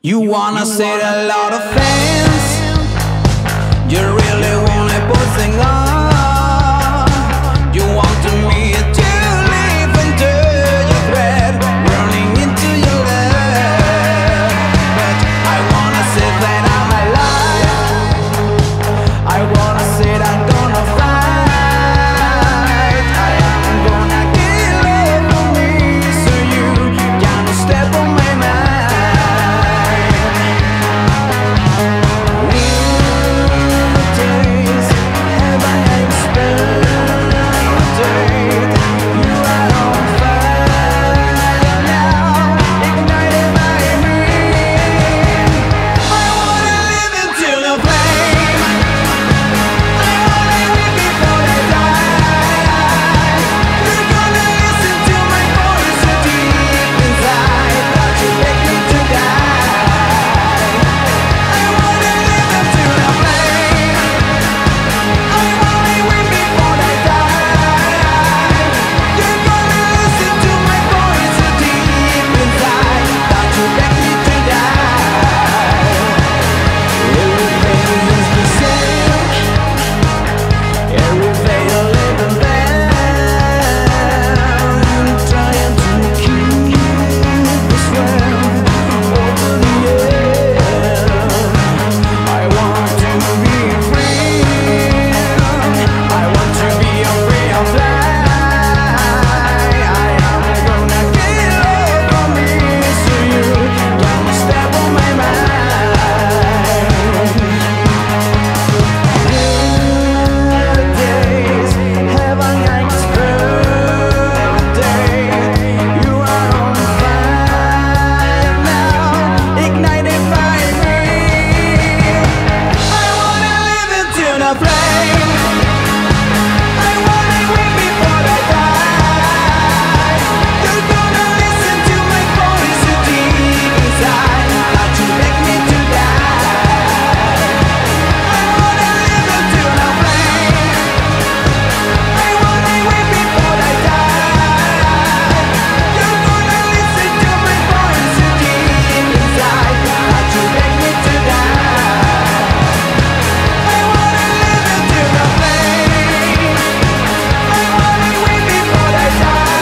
You wanna say a lot of things. You really wanna put things on. You want to me to live into your thread, running into your love. But I wanna say that I'm alive. I wanna say that I'm gonna fight. I am gonna get over me, so you can't step on my mind.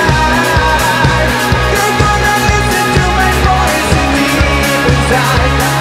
Inside